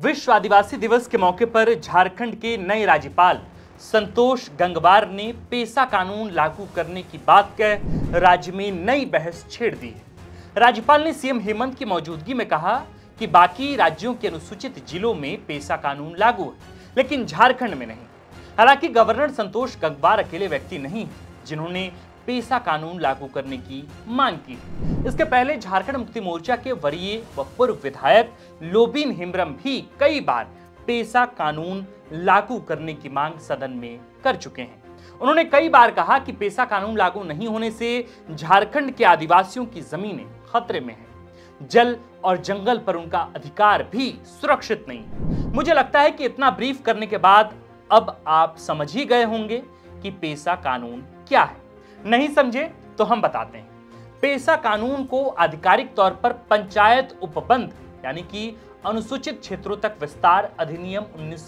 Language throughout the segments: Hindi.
विश्व आदिवासी दिवस के मौके पर झारखंड के नए राज्यपाल संतोष गंगवार ने पेसा कानून लागू करने की बात कह राज्य में नई बहस छेड़ दी है। राज्यपाल ने सीएम हेमंत की मौजूदगी में कहा कि बाकी राज्यों के अनुसूचित जिलों में पेसा कानून लागू है, लेकिन झारखंड में नहीं। हालांकि गवर्नर संतोष गंगवार अकेले व्यक्ति नहीं जिन्होंने पेसा कानून लागू करने की मांग की। इसके पहले झारखंड मुक्ति मोर्चा के वरीय व पूर्व विधायक लोबिन हेम्ब्रम भी कई बार पेसा कानून लागू करने की मांग सदन में कर चुके हैं। उन्होंने कई बार कहा कि पेसा कानून लागू नहीं होने से झारखंड के आदिवासियों की जमीनें खतरे में हैं। जल और जंगल पर उनका अधिकार भी सुरक्षित नहीं है। मुझे लगता है कि इतना ब्रीफ करने के बाद अब आप समझ ही गए होंगे कि पेसा कानून क्या है। नहीं समझे तो हम बताते हैं। पेसा कानून को आधिकारिक तौर पर पंचायत उपबंध यानी कि अनुसूचित क्षेत्रों तक विस्तार अधिनियम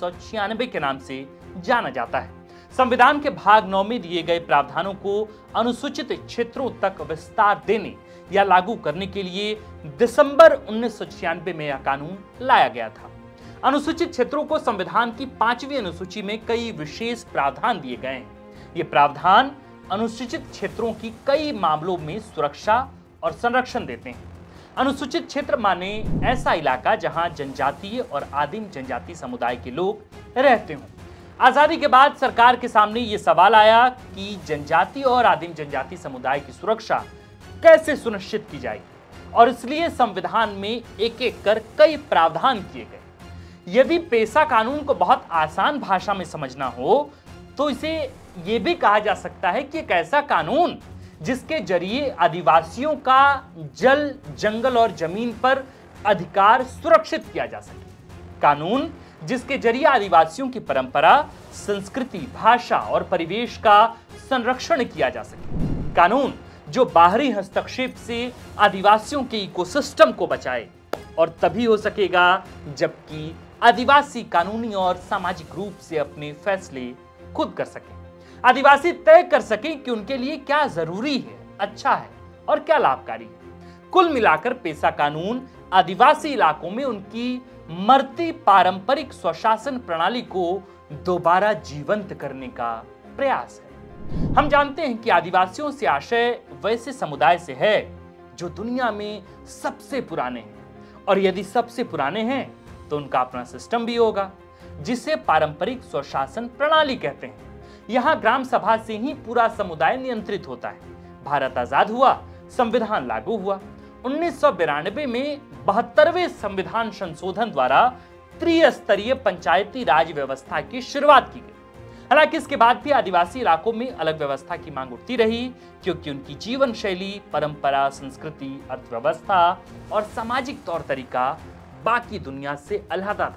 1996 के नाम से जाना जाता है। संविधान के भाग 9 में दिए गए प्रावधानों को अनुसूचित क्षेत्रों तक विस्तार देने या लागू करने के लिए दिसंबर 1996 में यह कानून लाया गया था। अनुसूचित क्षेत्रों को संविधान की 5वीं अनुसूची में कई विशेष प्रावधान दिए गए हैं। ये प्रावधान अनुसूचित क्षेत्रों की कई मामलों में सुरक्षा और संरक्षण देते हैं। अनुसूचित क्षेत्र माने ऐसा इलाका जहां जनजातीय और आदिम जनजाति समुदाय के लोग रहते हों। आजादी के बाद सरकार के सामने ये सवाल आया कि जनजाति और आदिम जनजाति समुदाय की सुरक्षा कैसे सुनिश्चित की जाएगी, और इसलिए संविधान में एक एक कर कई प्रावधान किए गए। यदि पेसा कानून को बहुत आसान भाषा में समझना हो तो इसे ये भी कहा जा सकता है कि एक ऐसा कानून जिसके जरिए आदिवासियों का जल, जंगल और जमीन पर अधिकार सुरक्षित किया जा सके। कानून जिसके जरिए आदिवासियों की परंपरा, संस्कृति, भाषा और परिवेश का संरक्षण किया जा सके। कानून जो बाहरी हस्तक्षेप से आदिवासियों के इकोसिस्टम को बचाए, और तभी हो सकेगा जबकि आदिवासी कानूनी और सामाजिक रूप से अपने फैसले खुद कर सके। आदिवासी तय कर सके कि उनके लिए क्या जरूरी है, अच्छा है और क्या लाभकारी है। कुल मिलाकर पेसा कानून आदिवासी इलाकों में उनकी मरती पारंपरिक स्वशासन प्रणाली को दोबारा जीवंत करने का प्रयास है। हम जानते हैं कि आदिवासियों से आशय वैसे समुदाय से है जो दुनिया में सबसे पुराने हैं, और यदि सबसे पुराने हैं तो उनका अपना सिस्टम भी होगा जिसे पारंपरिक स्वशासन प्रणाली कहते हैं। यहां ग्राम सभा से ही पूरा समुदाय नियंत्रित होता है। भारत आजाद हुआ, संविधान लागू हुआ। 1992 में 72वें संविधान संशोधन द्वारा त्रिस्तरीय पंचायती राज व्यवस्था की शुरुआत की गई। हालांकि इसके बाद भी आदिवासी इलाकों में अलग व्यवस्था की मांग उठती रही, क्योंकि उनकी जीवन शैली, परंपरा, संस्कृति, अर्थव्यवस्था और सामाजिक तौर तरीका बाकी दुनिया से अलग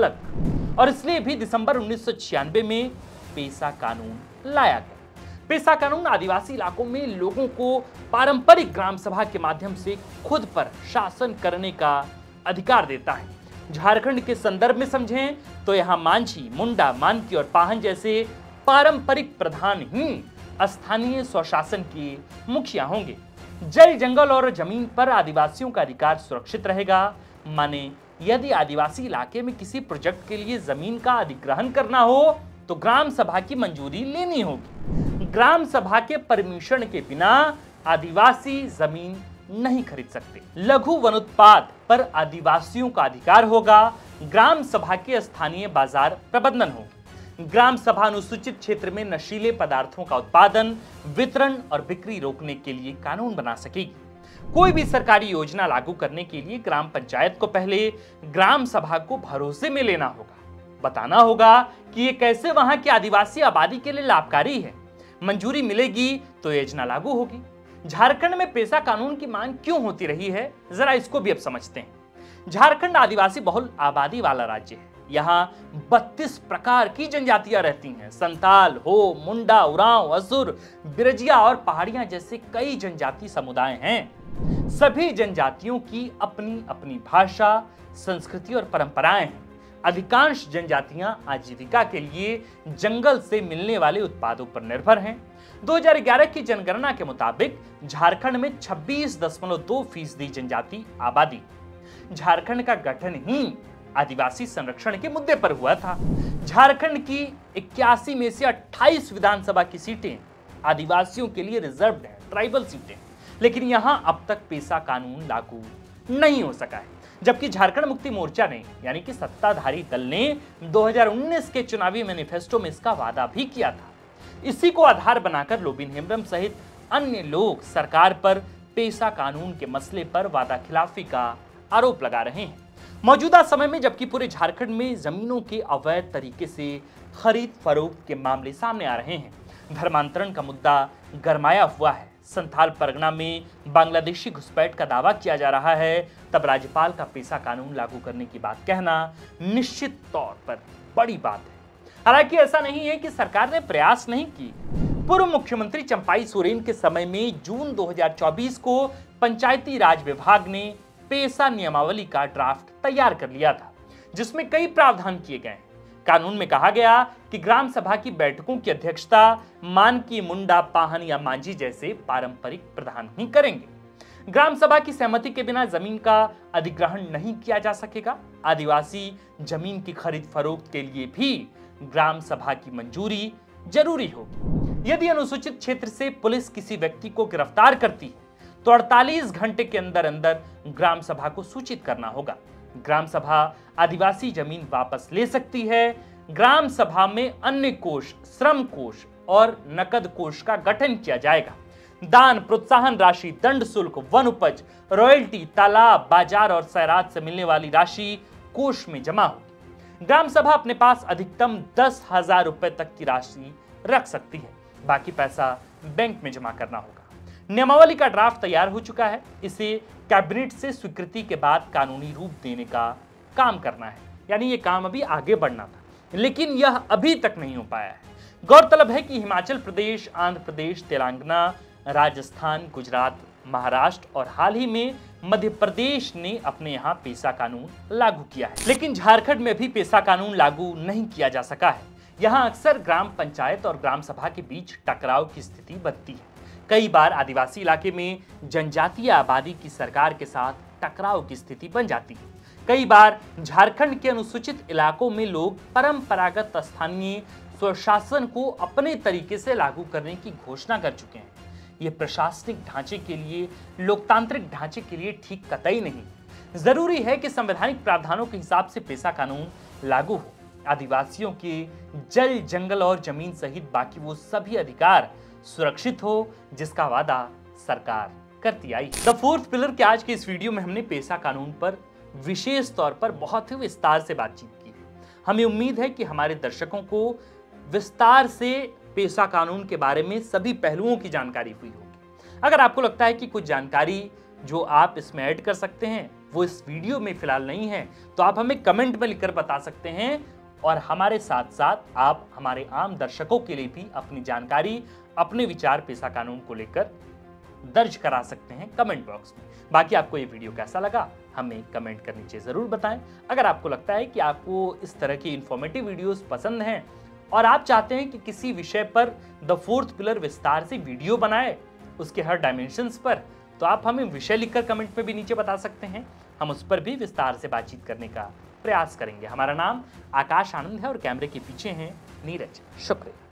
था, और इसलिए भी दिसंबर 1996 में पेसा कानून लाया गया। पेसा कानून आदिवासी इलाकों में लोगों को पारंपरिक ग्राम सभा के माध्यम से खुद पर शासन करने का अधिकार देता है। झारखंड के संदर्भ में समझें तो यहां मांझी, मुंडा, मानकी और पाहन जैसे पारंपरिक प्रधान ही स्थानीय स्वशासन के मुखिया होंगे। जल, जंगल और जमीन पर आदिवासियों का अधिकार सुरक्षित रहेगा। माने यदि आदिवासी इलाके में किसी प्रोजेक्ट के लिए जमीन का अधिग्रहण करना हो तो ग्राम सभा की मंजूरी लेनी होगी। ग्राम सभा के परमिशन के बिना आदिवासी जमीन नहीं खरीद सकते। लघु वनोत्पाद पर आदिवासियों का अधिकार होगा। ग्राम सभा के स्थानीय बाजार प्रबंधन होगी। ग्राम सभा अनुसूचित क्षेत्र में नशीले पदार्थों का उत्पादन, वितरण और बिक्री रोकने के लिए कानून बना सकेगी। कोई भी सरकारी योजना लागू करने के लिए ग्राम पंचायत को पहले ग्राम सभा को भरोसे में लेना होगा, बताना होगा कि ये कैसे वहां की आदिवासी आबादी के लिए लाभकारी है। मंजूरी मिलेगी तो योजना लागू होगी। झारखंड में पेसा कानून की मांग क्यों होती रही है, जरा इसको भी अब समझते हैं। झारखंड आदिवासी बहुल आबादी वाला राज्य है। यहाँ 32 प्रकार की जनजातियां रहती हैं। संताल, हो, मुंडा, उरांव, असुर, बिरजिया और पहाड़ियां जैसे कई जनजाति समुदाय हैं। सभी जनजातियों की अपनी अपनी भाषा, संस्कृति और परंपराएं हैं। अधिकांश जनजातियां आजीविका के लिए जंगल से मिलने वाले उत्पादों पर निर्भर हैं। 2011 की जनगणना के मुताबिक झारखंड में 26.2% जनजाति आबादी। झारखंड का गठन ही आदिवासी संरक्षण के मुद्दे पर हुआ था। झारखंड की 81 में से 28 विधानसभा की सीटें आदिवासियों के लिए रिजर्व्ड है, ट्राइबल सीटें, लेकिन यहां अब तक पेसा कानून लागू नहीं हो सका है। जबकि झारखंड मुक्ति मोर्चा ने यानी कि सत्ताधारी दल ने 2019 के चुनावी मैनिफेस्टो में इसका वादा भी किया था। इसी को आधार बनाकर लोबिन हेम्ब्रम सहित अन्य लोग सरकार पर पेसा कानून के मसले पर वादा खिलाफी का आरोप लगा रहे हैं। मौजूदा समय में जबकि पूरे झारखंड में जमीनों के अवैध तरीके से खरीद फरोख्त के मामले सामने आ रहे हैं, धर्मांतरण का मुद्दा गरमाया हुआ है, संथाल परगना में बांग्लादेशी घुसपैठ का दावा किया जा रहा है, तब राज्यपाल का पेसा कानून लागू करने की बात कहना निश्चित तौर पर बड़ी बात है। हालांकि ऐसा नहीं है कि सरकार ने प्रयास नहीं की। पूर्व मुख्यमंत्री चंपाई सोरेन के समय में जून 2024 को पंचायती राज विभाग ने पेसा नियमावली का ड्राफ्ट तैयार कर लिया था, जिसमें कई प्रावधान किए गए। कानून में कहा गया कि ग्राम सभा की बैठकों की अध्यक्षता मानकी, मुंडा, पाहन या मांझी जैसे पारंपरिक प्रधान ही करेंगे। ग्राम सभा की सहमति के बिना जमीन का अधिग्रहण नहीं किया जा सकेगा। आदिवासी जमीन की खरीद फरोख्त के लिए भी ग्राम सभा की मंजूरी जरूरी होगी। यदि अनुसूचित क्षेत्र से पुलिस किसी व्यक्ति को गिरफ्तार करती है तो 48 घंटे के अंदर अंदर ग्राम सभा को सूचित करना होगा। ग्राम सभा आदिवासी जमीन वापस ले सकती है। ग्राम सभा में अन्य कोष, श्रम कोष और नकद कोष का गठन किया जाएगा। दान, प्रोत्साहन राशि, दंड शुल्क, वन उपज, रॉयल्टी, तालाब, बाजार और सैरात से मिलने वाली राशि कोष में जमा होगी। ग्राम सभा अपने पास अधिकतम 10,000 रुपए तक की राशि रख सकती है, बाकी पैसा बैंक में जमा करना होगा। नियमावली का ड्राफ्ट तैयार हो चुका है, इसे कैबिनेट से स्वीकृति के बाद कानूनी रूप देने का काम करना है, यानी ये काम अभी आगे बढ़ना था, लेकिन यह अभी तक नहीं हो पाया है। गौरतलब है कि हिमाचल प्रदेश, आंध्र प्रदेश, तेलंगाना, राजस्थान, गुजरात, महाराष्ट्र और हाल ही में मध्य प्रदेश ने अपने यहाँ पेसा कानून लागू किया है, लेकिन झारखंड में भी पेसा कानून लागू नहीं किया जा सका है। यहाँ अक्सर ग्राम पंचायत और ग्राम सभा के बीच टकराव की स्थिति बनती है। कई बार आदिवासी इलाके में जनजातीय आबादी की सरकार के साथ टकराव की स्थिति बन जाती है। कई बार झारखंड के अनुसूचित इलाकों में लोग परंपरागत स्थानीय स्वशासन को अपने तरीके से लागू करने की घोषणा कर चुके हैं। ये प्रशासनिक ढांचे के लिए, लोकतांत्रिक ढांचे के लिए ठीक कतई नहीं। जरूरी है कि संवैधानिक प्रावधानों के हिसाब से पेसा कानून लागू हो। आदिवासियों के जल, जंगल और जमीन सहित बाकी वो सभी अधिकार सुरक्षित हो, जिसका वादा सरकार करती आई। द फोर्थ पिलर के आज के इस वीडियो में हमने पेसा कानून पर विशेष तौर पर बहुत ही विस्तार से बातचीत की है। हमें उम्मीद है कि हमारे दर्शकों को विस्तार से पेसा कानून के बारे में सभी पहलुओं की जानकारी हुई होगी। अगर आपको लगता है कि कुछ जानकारी जो आप इसमें ऐड कर सकते हैं वो इस वीडियो में फिलहाल नहीं है, तो आप हमें कमेंट में लिखकर बता सकते हैं, और हमारे साथ साथ आप हमारे आम दर्शकों के लिए भी अपनी जानकारी, अपने विचार पेसा कानून को लेकर दर्ज करा सकते हैं कमेंट बॉक्स में। बाकी आपको ये वीडियो कैसा लगा हमें कमेंट कर नीचे जरूर बताएं। अगर आपको लगता है कि आपको इस तरह की इंफॉर्मेटिव वीडियोस पसंद हैं और आप चाहते हैं कि किसी विषय पर द फोर्थ पिलर विस्तार से वीडियो बनाए, उसके हर डायमेंशंस पर, तो आप हमें विषय लिखकर कमेंट में भी नीचे बता सकते हैं। हम उस पर भी विस्तार से बातचीत करने का प्रयास करेंगे। हमारा नाम आकाश आनंद है और कैमरे के पीछे हैं नीरज। शुक्रिया।